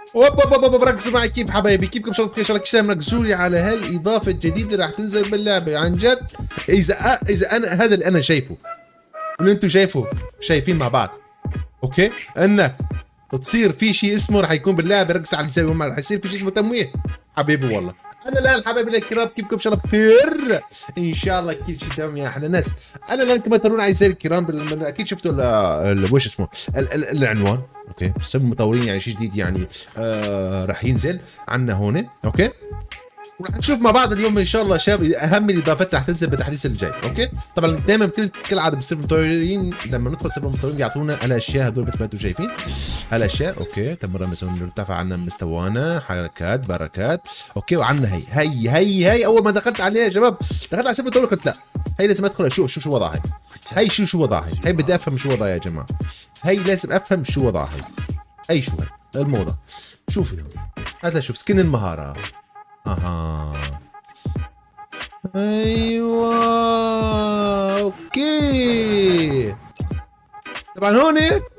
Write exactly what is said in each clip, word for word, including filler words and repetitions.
اوب اوب اوب ركزوا معي كيف حبايبي، كيفكم؟ ان شاء الله بخير، ان شاء الله كل شيء ركزوا لي على هالاضافه الجديده راح تنزل باللعبه عن جد. اذا اذا انا هذا اللي انا شايفه واللي انتم شايفه شايفين مع بعض، اوكي، انك تصير في شيء اسمه راح يكون باللعبه، ركز على الجزء راح يصير في شيء اسمه تمويه حبيبي. والله انا الان حبايبي الكرام كيفكم؟ ان شاء الله بخير، ان شاء الله كل شيء تمام يا احلى ناس. انا الان كما ترون اعزائي الكرام بال... اكيد شفتوا وش اسمه ال... ال... العنوان، اوكي، سب مطورين يعني شيء جديد يعني آه راح ينزل عنا هون، اوكي، وراح نشوف مع بعض اليوم ان شاء الله شباب اهم الاضافات راح تنزل بالتحديث الجاي، اوكي. طبعا دائما كل كل عاده بالسيرفر المطورين لما ندخل سيرفر المطورين بيعطونا الاشياء هذول مثل ما انتم شايفين هالاشياء، اوكي. تمرنا مثلا نرتفع عنا مستوانا، حركات، بركات، اوكي. وعنا هي هي هي هي اول ما دخلت عليها يا شباب، دخلت على سيرفر المطورين قلت لا هي لازم ادخل اشوف شو شو وضعها، هي هي شو شو وضعها، هي بدي افهم شو وضعها يا جماعه، هي لازم افهم شو وضعها، هي اي شو هي الموضه. شوفوا هذا، شوف سكن المهاره، اها ايوه اوكي. طبعا هون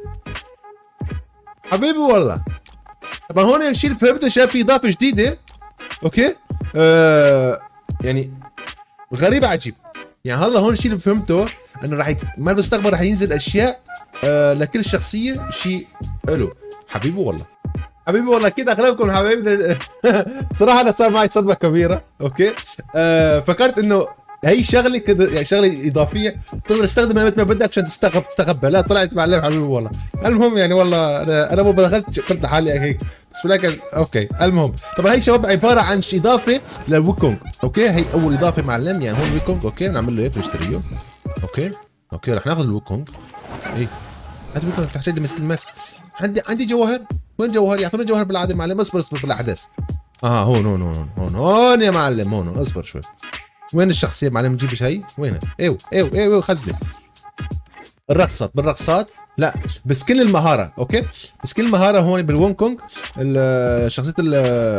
حبيبي والله، طبعا هون الشيء اللي فهمته شايف في اضافه جديده، اوكي، آه يعني غريبه عجيب يعني. هلا هون الشيء اللي فهمته انه راح يك... ما بالمستقبل راح ينزل اشياء آه لكل شخصيه شيء له حبيبي والله، حبيبي والله اكيد اغلبكم حبايبنا صراحه انا صار معي صدمه كبيره، اوكي. آه فكرت انه هي شغله كده يعني شغله اضافيه تقدر تستخدمها مثل ما بدك عشان تستغب تستغبى، لا طلعت معلم حبيبي والله. المهم يعني والله انا انا مو دخلت قلت لحالي هيك بس، ولكن اوكي. المهم طبعا هي شباب عباره عن اضافه للويكونج، اوكي. هي اول اضافه معلم يعني هون ويكونج، اوكي. نعمل له هيك نشتريه، اوكي اوكي. رح ناخذ الويكونج، ايه هذا الويكونج تحتاج لي مثل المس. عندي عندي جواهر، وين جوهر؟ يعطوني جوهر بالعاده معلم. اصبر اصبر في الاحداث. اه هون هون هون هون هون يا معلم، هون هون اصبر شوي. وين الشخصيه معلم؟ نجيب شيء وينها؟ ايوه ايوه ايوه خزنه. الرقصات بالرقصات لا بس كل المهاره، اوكي. بس كل المهاره هون بالونكونج شخصيه ال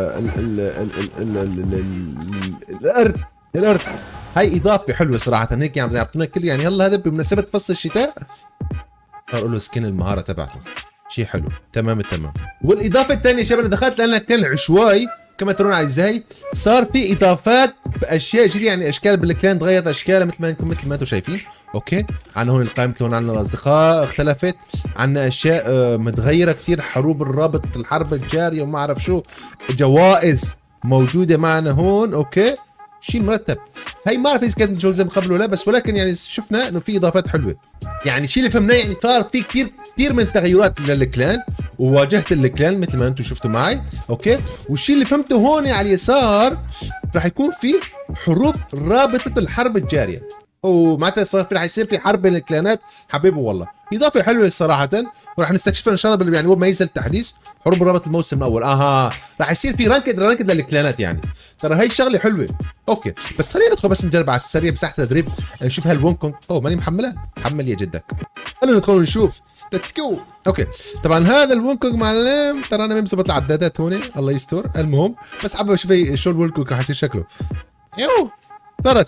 القرد القرد. هاي اضافه حلوه صراحه، هيك يعني يعطونا كل يعني. يلا هذا بمناسبه فصل الشتاء اقول له سكن المهاره تبعته شيء حلو، تمام التمام. والاضافه الثانيه شباب انا دخلت لانها كان عشوائي كما ترون اعزائي، صار في اضافات باشياء جديده يعني اشكال بالكلان تغيرت اشكالها مثل ما انكم مثل ما انتم شايفين، اوكي. عندنا هون القائمه هون عندنا الاصدقاء اختلفت، عندنا اشياء آه متغيره كثير، حروب الرابط، الحرب الجاريه وما اعرف شو، جوائز موجوده معنا هون، اوكي. شيء مرتب. هي ما بعرف اذا كانت موجوده من قبل ولا بس، ولكن يعني شفنا انه في اضافات حلوه. يعني الشيء اللي فهمناه يعني صار في كثير كثير من التغيرات للكلان، وواجهت الكلان مثل ما انتم شفتوا معي، اوكي. والشيء اللي فهمته هون على اليسار راح يكون في حروب رابطه الحرب الجاريه، ومعناتها صار في راح يصير في حرب بين الكلانات حبيبي والله. اضافه حلوه صراحه وراح نستكشفها ان شاء الله يعني اول ما ينزل التحديث حروب رابط الموسم الاول. اها راح يصير في رانكد رانكد للكلانات يعني، ترى هي شغله حلوه، اوكي. بس خلينا ندخل بس نجرب على السريع مساحه تدريب نشوف هالونكونج. اوه ماني محملها، حمل يا جدك. خلينا ندخل نشوف، ليتس جو، اوكي. طبعا هذا الونكونج معلم ترى انا ما مظبط العدادات هون الله يستر. المهم بس حابب اشوف شو الونكونج راح يصير شكله. يو تفرج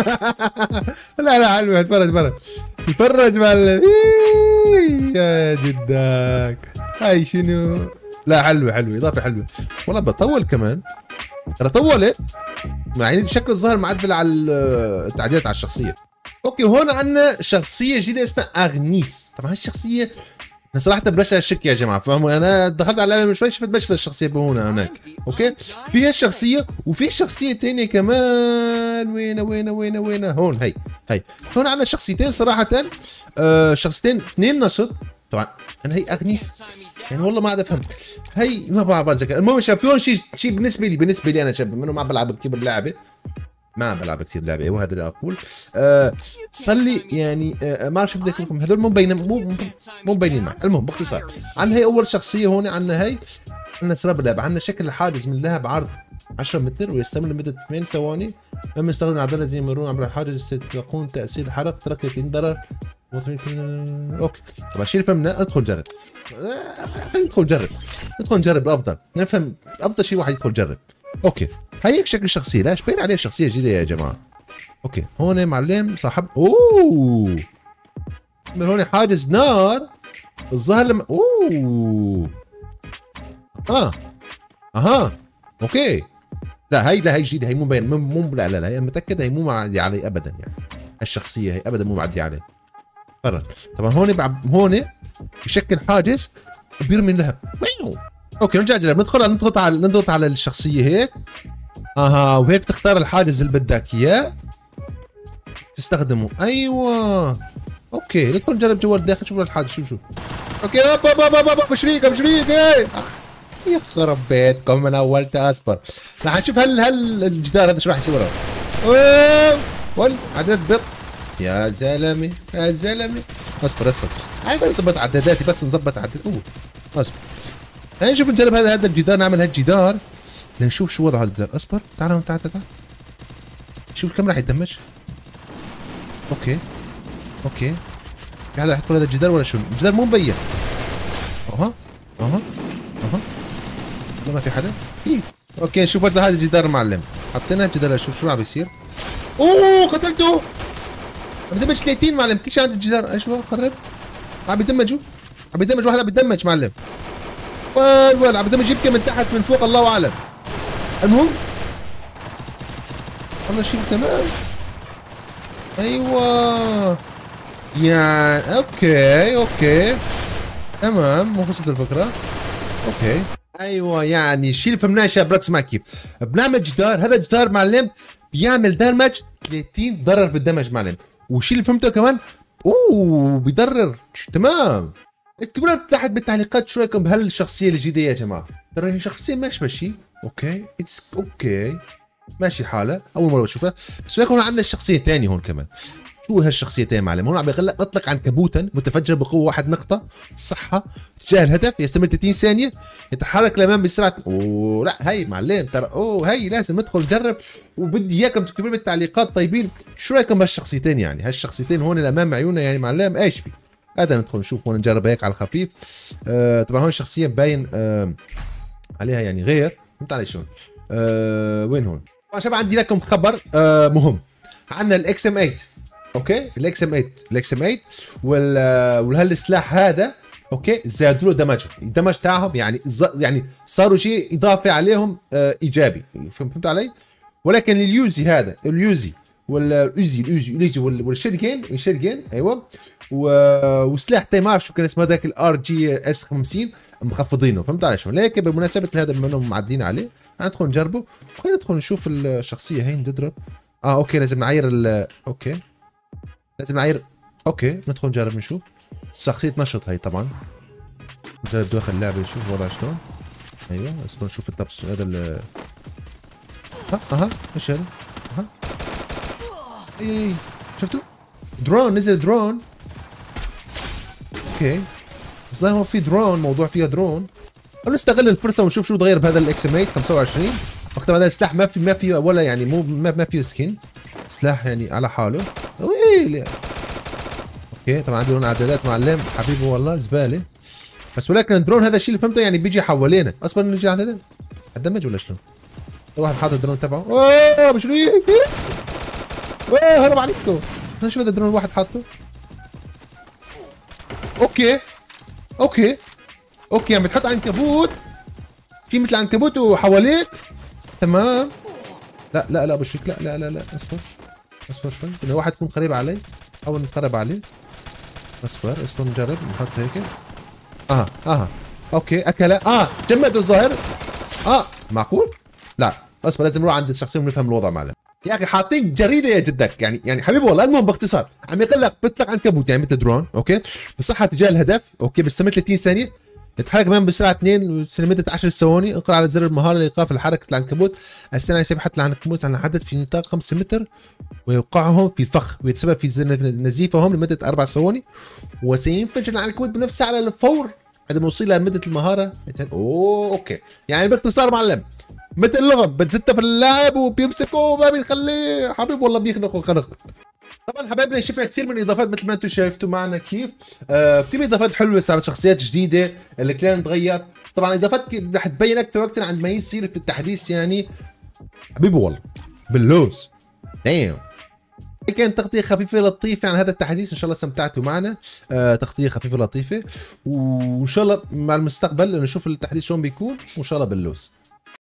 لا لا حلوة، اتفرج تفرج تفرج معلم يا جدك. هاي شنو؟ لا حلوة حلوة اضافة حلوة والله. بطول كمان ترى طولت مع ان شكل الظاهر معدل على التعديلات على الشخصية، اوكي. وهون عندنا شخصية جديدة اسمها اغنيس. طبعا هالشخصية انا صراحة بلشت اشك يا جماعة، فهموا؟ انا دخلت على اللعبة من شوي شفت بس الشخصية هنا هناك، اوكي. في هالشخصية وفي شخصية ثانية كمان، وين وين وين وين هون هي هي هون عندنا شخصيتين صراحة، آه شخصيتين اثنين نشط. طبعا انا هي اغنيس يعني والله ما عاد افهم هي ما بعرف ذكر. المهم شباب في هون شيء شيء بالنسبة لي بالنسبة لي انا شاب منه ما بلعب كثير باللعبة، ما بلعب كثير لعبه، ايوه هذا اللي اقول. آه صار لي يعني آه ما بعرف شو بدي اقول لكم، هذول مو مبينين مو مو مبينين معي. المهم باختصار عندنا هي اول شخصيه هون، عندنا هي عندنا اسرار باللعبه، عندنا شكل الحاجز من اللعب عرض عشرة متر ويستمر لمده ثمانية ثواني، اما يستخدم عضله زي مرور عبر الحاجز يكون تاثير الحرق ترك ثلاثين ضرر. اوكي طبعا شيء فهمنا ادخل جرب، ندخل جرب ندخل نجرب الافضل نفهم افضل شيء واحد يدخل جرب، اوكي. هيك شكل الشخصيه، لا باين عليه شخصيه جديده يا جماعه، اوكي. هون معلم صاحب اوه من هون حاجز نار الظاهر لما اوه اه اها اوكي. لا هي لا هي جديده، هي مو مبين، مو مو لا لا لا، انا متاكد هي مو معدي علي ابدا يعني. الشخصيه هي ابدا مو معدي علي. فرق. طبعا هون بعب هون بشكل حاجز بيرمي اللهب. اوكي نرجع نجرب، ندخل نضغط على نضغط على الشخصيه هيك. اها وهيك تختار الحاجز اللي بدك اياه تستخدمه. ايوه اوكي ندخل نجرب جوا الداخل. شوف الحاجز شوف شوف. اوكي هوب هوب هوب هوب بشريك بشريك. ايه يخرب بيتكم من اول اصبر. رح نشوف هل هل الجدار هذا شو راح يسوي له. اوه ول عدد بيض. يا زلمه يا زلمه اصبر اصبر. انا بظبط عداداتي بس نظبط عداد. اوه اصبر. خلينا نشوف نجرب هذا هذا الجدار، نعمل هالجدار لنشوف شو وضع الجدار. اصبر تعال تعال تعال. شوف كم راح يتدمج. اوكي اوكي في حدا راح يدخل هذا الجدار ولا شو؟ الجدار مو مبين. اها اها اها لا ما في حدا. إيه. اوكي نشوف هذا الجدار معلم. حطينا الجدار نشوف شو عم بيصير. اوه قتلته. عم بدمج ثلاثين معلم. كيف عند الجدار؟ ايش هو قرب. عم بيدمجوا عم بيدمج واحد عم بيدمج معلم. وين وين عم بدمج يبكي من تحت من فوق الله اعلم. المهم والله شيء تمام. ايوه يعني اوكي اوكي تمام مو وصلت الفكره. اوكي ايوه يعني الشيء اللي فهمناه يا شباب ركز معي كيف بنعمل جدار. هذا الجدار معلم بيعمل دمج ثلاثين ضرر بالدمج معلم. والشيء اللي فهمته كمان اوه بيضرر تمام. اكتبوا لنا تحت بالتعليقات شو رايكم بهالشخصيه الجديده يا جماعه. ترى هي شخصيه ماشي ماشي اوكي اتس اوكي ماشي حالها اول مره بشوفها. بس وياك هون عندنا الشخصيه الثانيه هون كمان. شو هالشخصيتين معلم؟ هون عم يغلق نطلق عنكبوتا متفجر بقوه واحد نقطه صحه تجاه الهدف يستمر ثلاثين ثانيه يتحرك الامام بسرعه. اوه لا هي معلم ترى اوه هي لازم ندخل نجرب. وبدي اياكم تكتبوا لي بالتعليقات طيبين شو رايكم بهالشخصيتين يعني. هالشخصيتين هون الامام عيوننا يعني معلم ايش بي. هذا ندخل نشوف هون نجرب هيك على الخفيف. آه طبعا هون الشخصيه باين آه عليها يعني غير. فهمت علي شلون؟ آه وين هون؟ طبعا شباب عندي لكم خبر آه مهم. عندنا الاكس ام ثمانية اوكي الاكس ام ثمانية الاكس ام ثمانية وال وهالسلاح هذا اوكي زادوا له دمج الدمج تاعهم يعني يعني صاروا شيء اضافي عليهم آه ايجابي. فهمت علي؟ ولكن اليوزي هذا اليوزي والاوزي الاوزي الاوزي والشيدجين الشيدجين ايوه وسلاح تاني ما اعرف شو كان اسمه هذاك الار جي اس خمسين مخفضينه. فهمت علي شلون؟ لكن بالمناسبه هذا منهم معدين عليه. ندخل نجربه. خلينا ندخل نشوف الشخصيه هي تضرب. اه اوكي لازم نعير ال اوكي لازم نعير. اوكي ندخل نجرب نشوف. الشخصيه نشط هي طبعا. نجرب داخل اللعبه نشوف وضعها شلون. ايوه بس نشوف التبس هذا ال ها اها ايش هذا؟ اها اي شفتوا؟ درون نزل درون. اوكي بس هو في درون موضوع فيها درون. خلينا نستغل الفرصه ونشوف شو تغير بهذا الاكس ام ثمانية خمسة وعشرين. وقت هذا السلاح ما في ما في ولا يعني مو ما, ما فيه سكين. سلاح يعني على حاله. ويلي. اوكي طبعا عندي هون اعدادات معلم حبيبي والله زباله. بس ولكن الدرون هذا الشيء اللي فهمته يعني بيجي حوالينا. اصبر نجي على هذا الدمج ولا شلون؟ واحد حاطط الدرون تبعه. اوه مش ليه اوه هرب عليكم. شوف هذا الدرون الواحد حاطه. اوكي اوكي اوكي عم بتحط عنكبوت شيء مثل عنكبوت وحواليك تمام. لا لا لا بشريك لا لا لا لا اصبر اصبر شوي بدنا واحد يكون قريب علي. حاول نقرب عليه. اصبر اصبر نجرب نحط هيك. اها اها اوكي اكل اه جمد الظاهر. اه معقول؟ لا اصبر لازم نروح عند الشخصيه ونفهم الوضع معلم. يا اخي حاطين جريده يا جدك يعني يعني حبيبي والله. المهم باختصار عم يقلق بيطلق عنكبوت يعني مثل درون اوكي بصحة تجاه الهدف اوكي بيستمر ثلاثين ثانيه يتحرك كمان بسرعه اثنين لمده عشر ثواني. اقرا على زر المهاره لايقاف حركه العنكبوت. السرعه يسمح حتى العنكبوت على حدث في نطاق خمسة متر ويوقعهم في الفخ ويتسبب في نزيفهم لمده اربع ثواني. وسينفجر العنكبوت بنفسه على الفور عندما يوصل لمده المهاره. اوه اوكي يعني باختصار معلم مثل اللغم بتزته في اللاعب وبيمسكه وما بيخليه حبيب والله بيخنقه خنق. طبعا حبايبنا شفنا كثير من الاضافات مثل ما انتم شايفتوا معنا كيف آه كثير اضافات حلوه صارت شخصيات جديده الكلان تغير. طبعا الاضافات رح تبين اكثر وقت عند ما يصير في التحديث يعني حبيبي والله باللوز دايم. كانت تغطيه خفيفه لطيفه عن هذا التحديث. ان شاء الله استمتعتوا معنا. آه تغطيه خفيفه لطيفه وان شاء الله مع المستقبل نشوف التحديث شلون بيكون وان شاء الله باللوز.